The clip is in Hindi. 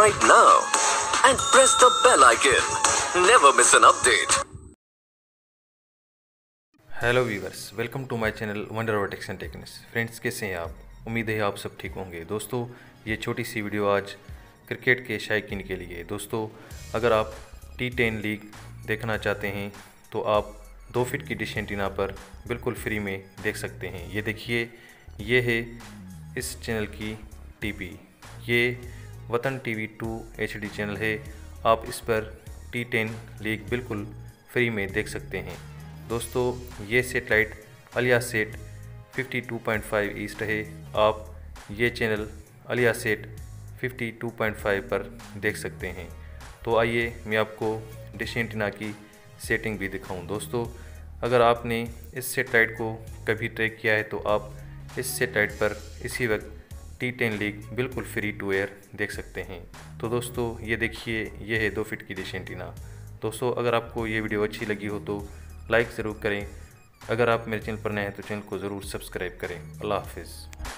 right now and press the bell icon. Never miss an update. Hello viewers, welcome to my channel wonder over techs and techniques. Friends, कैसे हैं आप? उम्मीद है आप सब ठीक होंगे। दोस्तों, ये छोटी सी वीडियो आज क्रिकेट के शायकीन के लिए। दोस्तों, अगर आप T10 लीग देखना चाहते हैं तो आप 2 फीट की डिश एंटीना पर बिल्कुल फ्री में देख सकते हैं। ये देखिए, ये है इस चैनल की टीपी। ये वतन टीवी 2 HD चैनल है। आप इस पर T10 लीग बिल्कुल फ्री में देख सकते हैं। दोस्तों, ये सेटेलाइट अलियासेट 52.5 ईस्ट है। आप ये चैनल अलियासेट 52.5 पर देख सकते हैं। तो आइए मैं आपको डिश एंटीना की सेटिंग भी दिखाऊं। दोस्तों, अगर आपने इस सेटेलाइट को कभी ट्रैक किया है तो आप इस सेटेलाइट पर इसी वक्त T10 लीग बिल्कुल फ्री टू एयर देख सकते हैं। तो दोस्तों, ये देखिए, ये है 2 फीट की डिश एंटीना। दोस्तों, अगर आपको ये वीडियो अच्छी लगी हो तो लाइक ज़रूर करें। अगर आप मेरे चैनल पर नए हैं तो चैनल को ज़रूर सब्सक्राइब करें। अल्लाह हाफिज़।